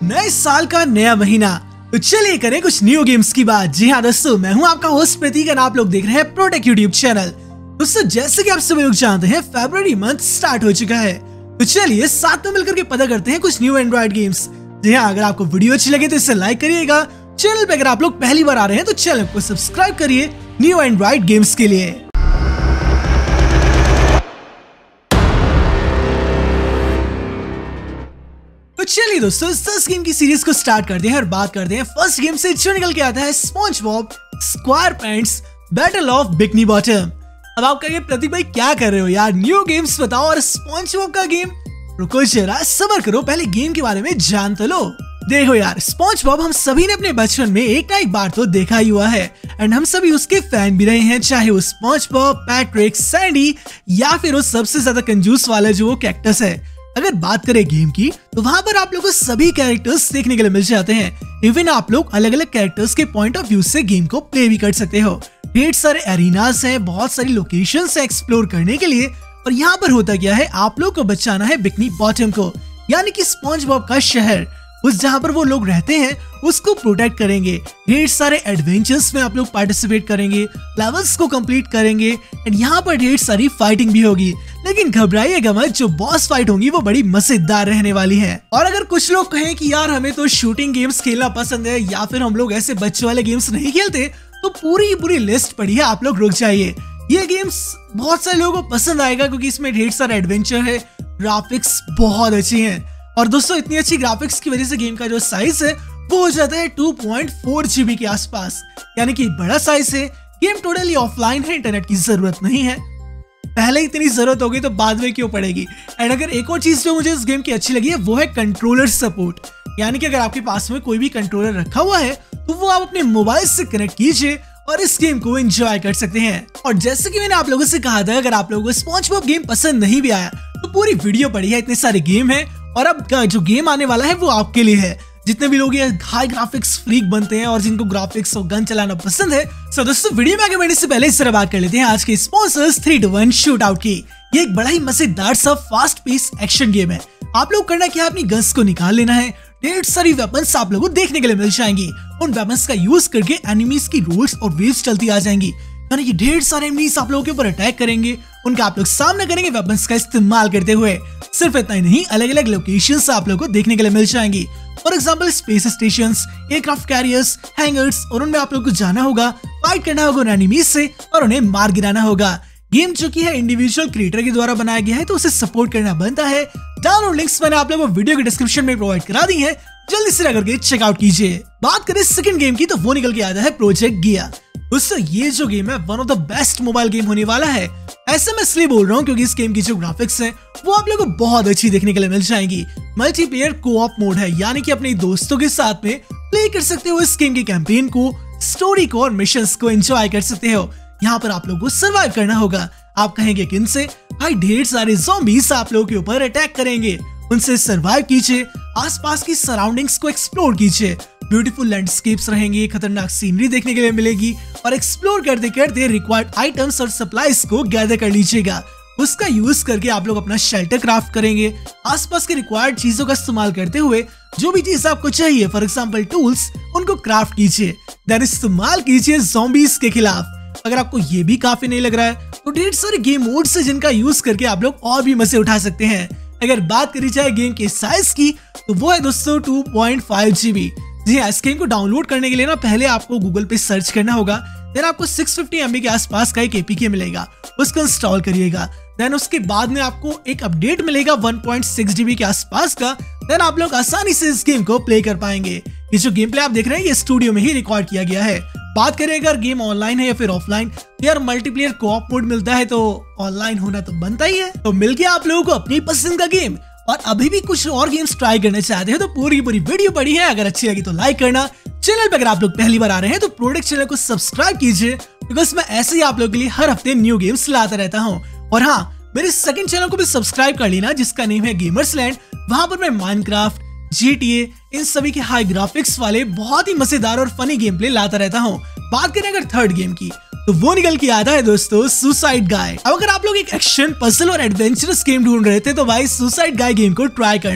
नए साल का नया महीना, तो चलिए करें कुछ न्यू गेम्स की बात। जी हाँ दोस्तों, मैं हूँ आपका होस्ट प्रतीक और आप लोग देख रहे हैं प्रोटेक यूट्यूब चैनल। दोस्तों जैसे कि आप सभी लोग जानते हैं, फरवरी मंथ स्टार्ट हो चुका है, तो चलिए साथ में मिलकर के पता करते हैं कुछ न्यू एंड्रॉइड गेम्स। जी हाँ, अगर आपको वीडियो अच्छी लगे तो इसे लाइक करिएगा। चैनल पे अगर आप लोग पहली बार आ रहे हैं तो चैनल को सब्सक्राइब करिए न्यू एंड्रॉइड गेम्स के लिए। तो चलिए दोस्तों, इस 10 गेम की सीरीज को स्टार्ट करते हैं और बात करते हैं फर्स्ट गेम से, जो निकल के आता है SpongeBob SquarePants battle of Bikini Bottom. अब आप कहेंगे प्रतीक भाई क्या कर रहे हो यार, न्यू गेम्स बताओ और स्पॉन्जबॉब का गेम। रुको जरा, सब्र करो, पहले गेम के बारे में जान तो लो। देखो यार, स्पॉन्जबॉब हम सभी ने अपने बचपन में एक ना एक बार तो देखा ही हुआ है एंड हम सभी उसके फैन भी रहे हैं, चाहे वो स्पॉन्जबॉब, पैट्रिक, सैंडी या फिर वो सबसे ज्यादा कंजूस वाला जो वो कैक्टस है। अगर बात करें गेम की तो वहाँ पर आप लोगों को सभी कैरेक्टर्स देखने के लिए मिल जाते हैं। इवन आप लोग अलग अलग कैरेक्टर्स के पॉइंट ऑफ व्यू से गेम को प्ले भी कर सकते हो। ढेर सारे एरिनास हैं, बहुत सारी लोकेशंस हैं एक्सप्लोर करने के लिए। और यहाँ पर होता क्या है, आप लोग को बचाना है बिकनी बॉटम को, यानी कि स्पॉन्जबॉब का शहर। उस जहाँ पर वो लोग रहते हैं उसको प्रोटेक्ट करेंगे। ढेर सारे एडवेंचर्स में आप लोग पार्टिसिपेट करेंगे, लेवल्स को कंप्लीट करेंगे एंड यहाँ पर ढेर सारी फाइटिंग भी होगी। लेकिन घबराइएगा मत, जो बॉस फाइट होंगी वो बड़ी मजेदार रहने वाली है। और अगर कुछ लोग कहें कि यार हमें तो शूटिंग गेम्स खेलना पसंद है या फिर हम लोग ऐसे बच्चों वाले गेम्स नहीं खेलते, तो पूरी लिस्ट पड़ी है, आप लोग रुक जाइए। ये गेम्स बहुत सारे लोगों को पसंद आएगा क्योंकि इसमें ढेर सारा एडवेंचर है, ग्राफिक्स बहुत अच्छी है। और दोस्तों इतनी अच्छी ग्राफिक्स की वजह से गेम का जो साइज है वो हो जाता है 2.4 GB के आसपास, यानी कि बड़ा साइज है। गेम टोटली ऑफलाइन है, इंटरनेट की जरूरत नहीं है। पहले इतनी जरूरत होगी तो बाद में क्यों पड़ेगी। एंड अगर एक और चीज जो मुझे इस गेम की अच्छी लगी है वो है कंट्रोलर सपोर्ट, यानी कि अगर आपके पास में कोई भी कंट्रोलर रखा हुआ है तो वो आप अपने मोबाइल से कनेक्ट कीजिए और इस गेम को एंजॉय कर सकते हैं। और जैसे कि मैंने आप लोगों से कहा था, अगर आप लोगों को स्पॉन्जबॉब गेम पसंद नहीं भी आया तो पूरी वीडियो पड़ी है, इतने सारे गेम है और अब जो गेम आने वाला है वो आपके लिए है। जितने भी लोग ये हाई ग्राफिक्स फ्रीक बनते हैं और जिनको ग्राफिक्स और गन चलाना पसंद है, सो दोस्तों वीडियो में आगे बढ़ने से पहले इस तरह बात कर लेते हैं आज के स्पॉन्सर्स 3-2-1 शूट आउट की। ये एक बड़ा ही मजेदार सा फास्ट पेस एक्शन गेम है। आप लोग करना क्या है, अपनी गन्स को निकाल लेना है। ढेर सारी वेपन्स आप लोगों को देखने के लिए मिल जाएंगी। उन वेपन्स का यूज करके एनिमीज की रोल्स और वेव्स चलती आ जाएंगी, यानी कि ढेर सारे एनिमीज आप लोगों के ऊपर अटैक करेंगे, उनका आप लोग सामना करेंगे वेपन्स का इस्तेमाल करते हुए। सिर्फ इतना ही नहीं, अलग अलग लोकेशंस आप लोगों को देखने के लिए मिल जाएंगी। For example space stations, aircraft carriers, hangars, और उनमें आप लोग को जाना होगा, फाइट करना होगा उन एनिमीज से और उन्हें मार गिराना होगा। गेम जो की है इंडिविजुअल क्रिएटर के द्वारा बनाया गया है, तो उसे सपोर्ट करना बनता है। डाउनलोड लिंक्स मैंने आप लोगों को वीडियो के डिस्क्रिप्शन में प्रोवाइड करा दी है, जल्दी से करके चेकआउट कीजिए। बात करें सेकंड गेम की तो वो निकल के आता है प्रोजेक्ट गिया। दोस्तों ये जो गेम है one of the best mobile game होने वाला है। ऐसे मैं इसलिए बोल रहा हूँ क्योंकि इस गेम की जो ग्राफिक्स है वो आप लोगों को बहुत अच्छी देखने के लिए मिल जाएंगी। मल्टीप्लेयर कोऑप मोड है, यानी कि अपने दोस्तों के साथ में प्ले कर सकते हो इस गेम के कैंपेन को, स्टोरी को और मिशंस को एंजॉय कर सकते हो। यहाँ पर आप लोगों को सर्वाइव करना होगा। आप कहेंगे किन से? भाई ढेर सारे ज़ॉम्बीज़ आप लोगों के ऊपर अटैक करेंगे, उनसे सर्वाइव कीजिए, आसपास की सराउंडिंग्स को एक्सप्लोर कीजिए। ब्यूटीफुल लैंडस्केप्स रहेंगे, खतरनाक सीनरी देखने के लिए मिलेगी और एक्सप्लोर करते करते रिक्वायर्ड आइटम्स और सप्लाईज को गैदर कर लीजिएगा। उसका यूज करके आप लोग अपना शेल्टर क्राफ्ट करेंगे। आसपास के रिक्वायर्ड चीजों का इस्तेमाल करते हुए जो भी चीज आपको चाहिए, फॉर एग्जाम्पल टूल्स, उनको क्राफ्ट कीजिए, देन इस्तेमाल कीजिए ज़ॉम्बीज़ के खिलाफ। अगर आपको ये भी काफी नहीं लग रहा है तो ढेर सारे गेम मोड्स है जिनका यूज करके आप लोग और भी मजे उठा सकते हैं। अगर बात करी जाए गेम के साइज की तो वो है दोस्तों 2.5 GB। जी हाँ, इस गेम को डाउनलोड करने के लिए ना पहले आपको गूगल पे सर्च करना होगा, देन आपको 650 MB के आसपास का एक APK मिलेगा, उसको इंस्टॉल करिएगा। देन उसके बाद में आपको एक अपडेट मिलेगा 1.6 GB के आसपास का, देन आप लोग आसानी से इस गेम को प्ले कर पाएंगे। ये जो गेम प्ले आप देख रहे हैं ये स्टूडियो में ही रिकॉर्ड किया गया है। बात करें अगर गेम ऑनलाइन है या फिर ऑफलाइन, तो यार मल्टीप्लेयर कोऑप मोड मिलता है तो ऑनलाइन होना तो बनता ही है। तो मिल गया आप लोगों को अपनी पसंद का गेम। और अभी भी कुछ और गेम्स ट्राई करना चाहते हो तो पूरी वीडियो पड़ी है, अगर अच्छी लगी तो लाइक करना। चैनल पे अगर आप लोग पहली बार आ रहे हैं तो प्रोटेक्ट चैनल को सब्सक्राइब कीजिए, बिकॉज मैं ऐसे ही आप लोगों के लिए हर हफ्ते न्यू गेम्स लाता रहता हूँ। और हाँ, मेरे सेकंड चैनल को भी सब्सक्राइब कर लेना जिसका नेम है गेमर्सलैंड। वहां पर मैं माइनक्राफ्ट, GTA, इन सभी के हाई ग्राफिक्स वाले बहुत ही मजेदार और फनी गेम प्ले लाता रहता हूँ। बात करें अगर थर्ड गेम की तो वो निकल के आता है दोस्तों सुसाइड गाय। अब अगर आप लोग एक एक्शन, पजल और एडवेंचरस गेम ढूंढ रहे थे तो भाई सुसाइड गाय गेम को ट्राई करना।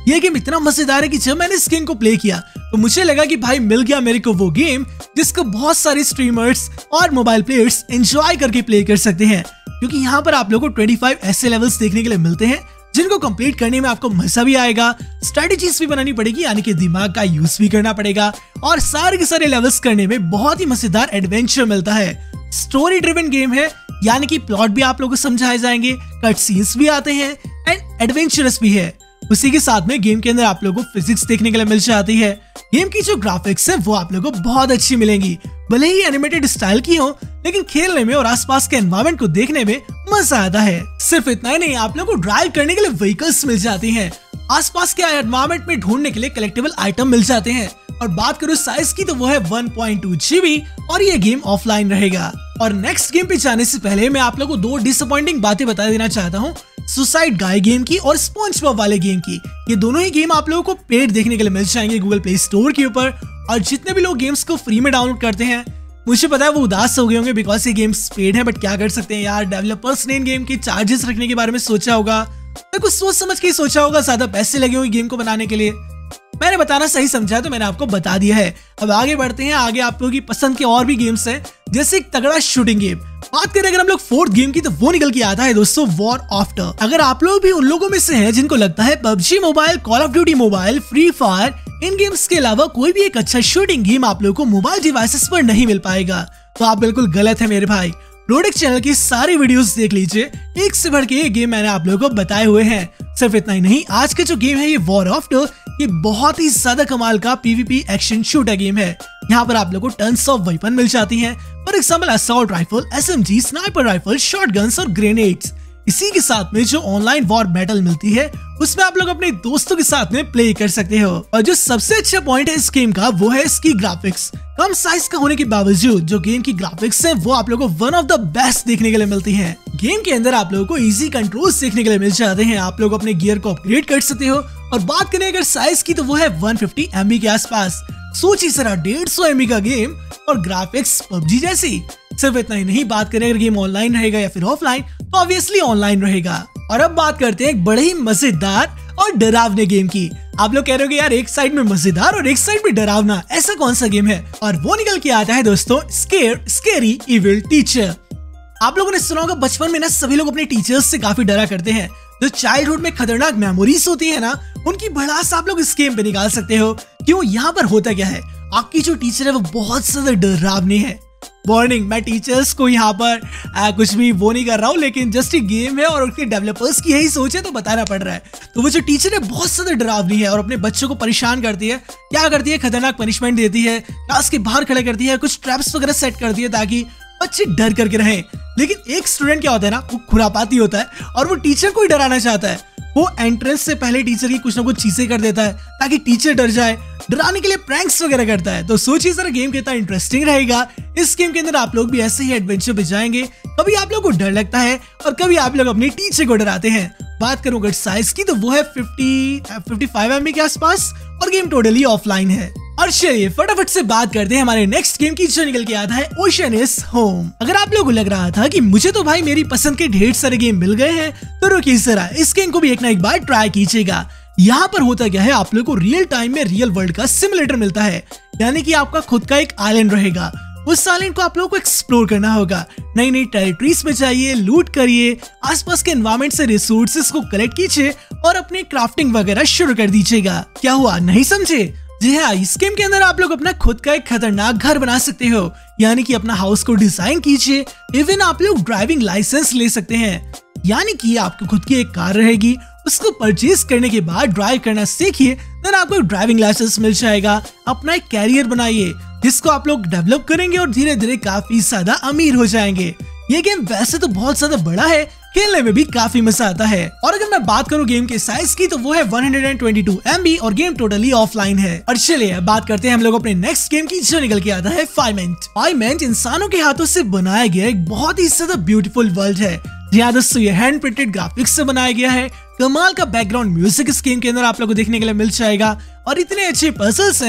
ये गेम इतना मजेदार है कि जब मैंने इस गेम को प्ले किया तो मुझे लगा कि भाई मिल गया मेरे को वो गेम जिसको बहुत सारे स्ट्रीमर्स और मोबाइल प्लेयर्स एंजॉय करके प्ले कर सकते हैं, क्योंकि यहाँ पर आप लोगों को 25 ऐसे लेवल्स देखने के लिए मिलते हैं जिनको कंप्लीट करने में आपको मजा भी आएगा, स्ट्रेटेजीज भी बनानी पड़ेगी, यानी कि दिमाग का यूज भी करना पड़ेगा, और सारे के सारे लेवल्स करने में बहुत ही मजेदार एडवेंचर मिलता है। स्टोरी ड्रिवन गेम है, यानी कि प्लॉट भी आप लोगों को समझाए जाएंगे, कट सीन्स भी आते हैं एंड एडवेंचरस भी है। उसी के साथ में गेम के अंदर आप लोगों को फिजिक्स देखने के लिए मिल जाती है। गेम की जो ग्राफिक्स है वो आप लोगों को बहुत अच्छी मिलेंगी, भले ही एनिमेटेड स्टाइल की हो, लेकिन खेलने में और आसपास के एनवायरनमेंट को देखने में मजा आता है। सिर्फ इतना ही नहीं, आप लोगों को ड्राइव करने के लिए व्हीकल्स मिल जाती हैं, आसपास के एनवायरनमेंट में ढूंढने के लिए कलेक्टिबल आइटम मिल जाते हैं, और बात करूं साइज की तो वो है 1.2 GB और ये गेम ऑफलाइन रहेगा। और नेक्स्ट गेम पे जाने से पहले मैं आप लोगों को 2 डिसअपॉइंटिंग बातें बता देना चाहता हूँ, सुसाइड गाय गेम की और स्पॉन्जबॉब वाले गेम की। ये दोनों ही गेम आप लोगों को पेड देखने के लिए मिल जाएंगे गूगल प्ले स्टोर के ऊपर, और जितने भी लोग गेम्स को फ्री में डाउनलोड करते हैं मुझे पता है वो उदास हो गए होंगे बिकॉज ये गेम्स पेड है, बट क्या कर सकते हैं यार, डेवलपर्स ने इन गेम के चार्जेस रखने के बारे में सोचा होगा, तो कुछ सोच समझ के ही सोचा होगा, ज्यादा पैसे लगे होंगे गेम को बनाने के लिए। मैंने बताना सही समझा तो मैंने आपको बता दिया है। अब आगे बढ़ते हैं, आगे आप लोगों की पसंद के और भी गेम्स हैं, जैसे एक तगड़ा शूटिंग गेम। बात करें अगर हम लोग फोर्थ गेम की तो वो निकल के आता है दोस्तों वॉर आफ्टर। अगर आप लोग भी उन लोगों में से हैं जिनको लगता है PUBG mobile, call of duty mobile, free fire, इन गेम्स के अलावा कोई भी एक अच्छा शूटिंग गेम आप लोगों को मोबाइल डिवाइसेस पर नहीं मिल पाएगा, तो आप बिल्कुल गलत है मेरे भाई। प्रोडक्ट चैनल की सारी वीडियोस देख लीजिए, एक से बढ़ के एक गेम मैंने आप लोगों को बताए हुए हैं। सिर्फ इतना ही नहीं, आज का जो गेम है ये वॉर आफ्टर, ये बहुत ही ज्यादा कमाल का PvP एक्शन शूटर गेम है। यहाँ पर आप लोगों को टन्स ऑफ वेपन मिल जाती हैं, for example assault rifle, SMG, sniper rifle, shotguns और ग्रेनेड्स। इसी के साथ में जो ऑनलाइन वॉर बैटल मिलती है उसमें आप लोग अपने दोस्तों के साथ में प्ले कर सकते हो। और जो सबसे अच्छा पॉइंट है इस गेम का वो है इसकी ग्राफिक्स। कम साइज का होने के बावजूद जो गेम की ग्राफिक्स है वो आप लोगों को वन ऑफ द बेस्ट देखने के लिए मिलती हैं। गेम के अंदर आप लोगों को इजी कंट्रोल्स देखने के लिए मिल जाते हैं, आप लोग अपने गियर को अपग्रेड कर सकते हो। और बात करें अगर साइज की तो वो है 150 MB के आसपास। सोचिए जरा 150 MB का गेम और ग्राफिक्स PUBG जैसी। सिर्फ इतना ही नहीं, बात करें अगर गेम ऑनलाइन रहेगा या फिर ऑफलाइन, तो ऑब्वियसली ऑनलाइन रहेगा। और अब बात करते हैं एक बड़े ही मजेदार और डरावने गेम की। आप लोग कह रहे हो यार एक साइड में मजेदार और एक साइड में डरावना, ऐसा कौन सा गेम है? और वो निकल के आता है दोस्तों स्केरी इविल टीचर। आप लोगों ने सुना होगा बचपन में ना सभी लोग अपने टीचर्स से काफी डरा करते हैं। जो चाइल्डहुड में खतरनाक मेमोरीज होती है ना, उनकी भड़ास आप लोग इस गेम पे निकाल सकते हो। क्यों? यहाँ पर होता क्या है, आपकी जो टीचर है वो बहुत ज्यादा डरावनी है। वार्निंग, मैं टीचर्स को यहाँ पर कुछ भी वो नहीं कर रहा हूँ, लेकिन जस्ट एक गेम है और उसके डेवलपर्स की यही सोच है तो बताना पड़ रहा है। तो वो जो टीचर है बहुत ज्यादा डरावनी है और अपने बच्चों को परेशान करती है। क्या करती है? खतरनाक पनिशमेंट देती है, क्लास के बाहर खड़े करती है, कुछ ट्रैप्स वगैरह सेट करती है ताकि बच्चे डर करके रहें। लेकिन एक स्टूडेंट क्या होता है ना, वो खुरापाती होता है और वो टीचर को ही डराना चाहता है। वो एंट्रेंस से पहले टीचर की कुछ ना कुछ चीजें कर देता है ताकि टीचर डर जाए, डराने के लिए प्रैंक्स वगैरह करता है। तो सोचिए जरा गेम कितना इंटरेस्टिंग रहेगा। इस गेम के अंदर आप लोग भी ऐसे ही एडवेंचर पे जाएंगे, कभी आप लोग को डर लगता है और कभी आप लोग अपने टीचर को डराते हैं। बात करूं अगर साइज की तो वो है 55 MB के आसपास और गेम टोटली ऑफलाइन है। और चलिए फटाफट से बात करते हैं हमारे नेक्स्ट गेम की, जो निकल के आता है ओशन इज होम। अगर आप लोगों को लग रहा था कि मुझे तो भाई मेरी पसंद के ढेर सारे गेम मिल गए हैं, तो रुकिए जरा, इस गेम को भी एक ना एक बार ट्राई कीजिएगा। यहाँ पर होता क्या है, आप लोगों को रियल टाइम में रियल वर्ल्ड का सिमुलेटर मिलता है, यानी कि आपका खुद का एक आइलैंड रहेगा। उस आइलैंड को आप लोगों को एक्सप्लोर करना होगा, नई नई टेरिटरीज में जाइए, लूट करिए, आसपास के एनवायरनमेंट से रिसोर्सेज को कलेक्ट कीजिए और अपने क्राफ्टिंग वगैरह शुरू कर दीजिएगा। क्या हुआ, नहीं समझे? जी हाँ, इस गेम के अंदर आप लोग अपना खुद का एक खतरनाक घर बना सकते हो, यानी कि अपना हाउस को डिजाइन कीजिए। इवन आप लोग ड्राइविंग लाइसेंस ले सकते हैं, यानी कि आपकी खुद की एक कार रहेगी, उसको परचेज करने के बाद ड्राइव करना सीखिए, देन आपको ड्राइविंग लाइसेंस मिल जाएगा। अपना एक कैरियर बनाइए जिसको आप लोग डेवलप करेंगे और धीरे धीरे काफी ज्यादा अमीर हो जाएंगे। ये गेम वैसे तो बहुत ज्यादा बड़ा है, खेलने में भी काफी मजा आता है। और अगर मैं बात करूं गेम के साइज की तो वो है 122 MB और गेम टोटली ऑफलाइन है। और चलिए बात करते हैं हम लोग अपने नेक्स्ट गेम की, जो निकल के आता है फाइमेंट। फाइमेंट इंसानों के हाथों से बनाया गया एक बहुत ही ज्यादा ब्यूटीफुल वर्ल्ड है। दोस्तों ये हैंड प्रिंटेड ग्राफिक्स से बनाया गया है। कमाल का बैकग्राउंड म्यूजिक इस गेम के अंदर आप लोगों को देखने के लिए मिल जाएगा और इतने अच्छे पजल्स हैं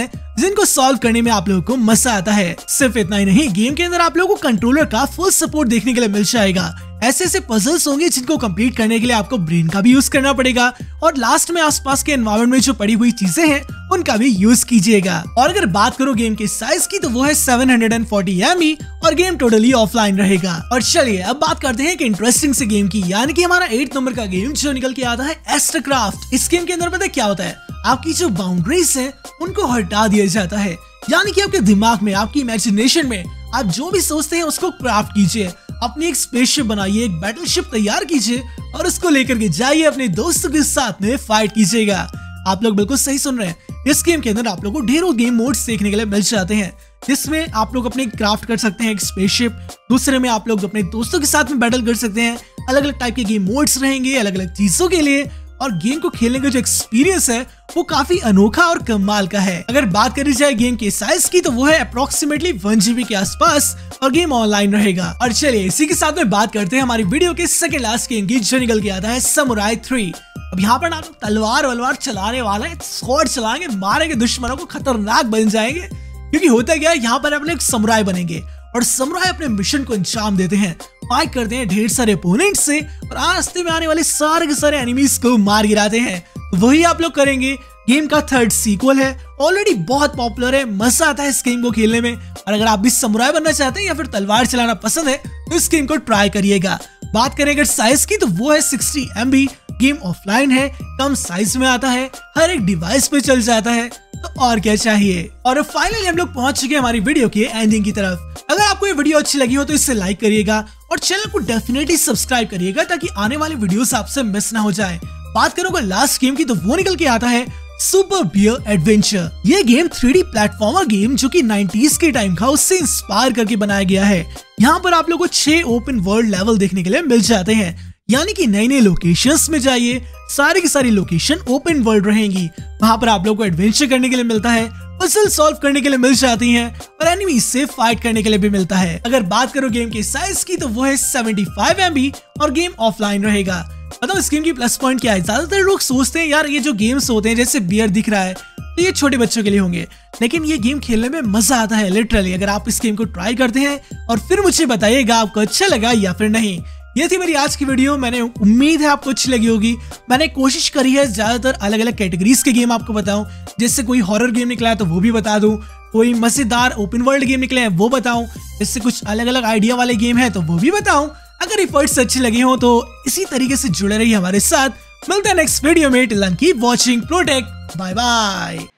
जिनको सॉल्व करने में आप लोगों को मजा आता है। सिर्फ इतना ही नहीं, गेम के अंदर आप लोगों को कंट्रोलर का फुल सपोर्ट देखने के लिए मिल जाएगा। ऐसे ऐसे पजल्स होंगे जिनको कंप्लीट करने के लिए आपको ब्रेन का भी यूज करना पड़ेगा, और लास्ट में आसपास के एनवायरनमेंट में जो पड़ी हुई चीजें हैं उनका भी यूज कीजिएगा। और अगर बात करो गेम के साइज की तो वो है 740 MB और गेम टोटली ऑफलाइन रहेगा। और चलिए अब बात करते हैं एक इंटरेस्टिंग से गेम की, यानी कि हमारा 8 नंबर का गेम जो निकल के आता है एस्टरक्राफ्ट। इस गेम के अंदर पता है क्या होता है, आपकी जो बाउंड्रीज है उनको हटा दिया जाता है, यानी कि आपके दिमाग में, आपकी इमेजिनेशन में आप जो भी सोचते हैं उसको क्राफ्ट कीजिए। अपनी एक स्पेसशिप बनाइए, एक बैटलशिप तैयार कीजिए और उसको लेकर के जाइए अपने दोस्तों के साथ में फाइट कीजिएगा। आप लोग बिल्कुल सही सुन रहे हैं। इस गेम के अंदर आप लोगों को ढेरों गेम मोड्स देखने के लिए मिल जाते हैं, जिसमें आप लोग अपने क्राफ्ट कर सकते हैं एक स्पेसशिप, दूसरे में आप लोग अपने दोस्तों के साथ में बैटल कर सकते हैं। अलग अलग टाइप के गेम मोड्स रहेंगे अलग अलग चीजों के लिए, और गेम को खेलने का जो एक्सपीरियंस है वो काफी अनोखा और कमाल का है। अगर बात करी जाए गेम के साइज की तो वो है अप्रोक्सीमेटली 1 GB के आसपास और गेम ऑनलाइन रहेगा। और चलिए इसी के साथ में बात करते हैं हमारी वीडियो के सेकंड लास्ट गेम की, जो निकल के आता है समुराई 3। अब यहाँ पर आप तलवार वलवार चलाने वाला है, स्वॉर्ड चलाएंगे, मारेंगे दुश्मनों को, खतरनाक बन जाएंगे। क्योंकि होता क्या है, यहाँ पर अपने एक समुराई बनेंगे और समुराई अपने मिशन को अंजाम देते हैं, फाइट करते हैं ढेर सारे ओपोनेंट से और रास्ते में आने वाले सारे के सारे एनिमीज को मार गिराते हैं। तो वही आप लोग करेंगे। गेम का 3rd सीक्वल है, ऑलरेडी बहुत पॉपुलर है, मजा आता है इस गेम को खेलने में। और अगर आप भी समुराई बनना चाहते हैं या फिर तलवार चलाना पसंद है तो इस गेम को ट्राई करिएगा। बात करें अगर साइज की तो वो है 60 MB। गेम ऑफलाइन है, कम साइज में आता है, हर एक डिवाइस पे चल जाता है, तो और क्या चाहिए। और फाइनली हम लोग पहुंच चुके हैं हमारी वीडियो की एंडिंग की तरफ। अगर आपको ये वीडियो अच्छी लगी हो तो इसे लाइक करिएगा और चैनल को डेफिनेटली सब्सक्राइब करिएगा ताकि आने वाली वीडियोस आपसे मिस ना हो जाए। बात करूंगा लास्ट गेम की तो वो निकल के आता है सुपर बियर एडवेंचर। ये गेम 3D प्लेटफॉर्मर गेम जो कि 90s के टाइम का, उससे इंस्पायर करके बनाया गया है। यहाँ पर आप लोगों को 6 ओपन वर्ल्ड लेवल देखने के लिए मिल जाते हैं, यानी कि नई नई लोकेशंस में जाइए, सारी की सारी लोकेशन ओपन वर्ल्ड रहेंगी। वहां पर आप लोगों को एडवेंचर करने के लिए मिलता है, पजल सॉल्व करने के लिए मिल जाती हैं और एनिमी से फाइट करने के लिए भी मिलता है। अगर बात करो गेम के साइज की तो वो है 75 MB और गेम ऑफलाइन रहेगा। बताओ इस गेम की प्लस पॉइंट क्या है। ज्यादातर लोग सोचते हैं यार ये जो गेम्स होते हैं जैसे बियर दिख रहा है तो ये छोटे बच्चों के लिए होंगे, लेकिन ये गेम खेलने में मजा आता है लिटरली। अगर आप इस गेम को ट्राई करते हैं और फिर मुझे बताइएगा आपको अच्छा लगा या फिर नहीं। ये थी मेरी आज की वीडियो, मैंने उम्मीद है आपको अच्छी लगी होगी। मैंने कोशिश करी है ज्यादातर अलग अलग कैटेगरीज के गेम आपको बताऊं, जैसे कोई हॉरर गेम निकला है तो वो भी बता दूं, कोई मजेदार ओपन वर्ल्ड गेम निकले हैं वो बताऊं, इससे कुछ अलग अलग आइडिया वाले गेम है तो वो भी बताऊं। अगर एफर्ट्स अच्छे लगे हो तो इसी तरीके से जुड़े रहिए हमारे साथ। मिलते हैं नेक्स्ट वीडियो में। Till then keep watching, protect, bye bye.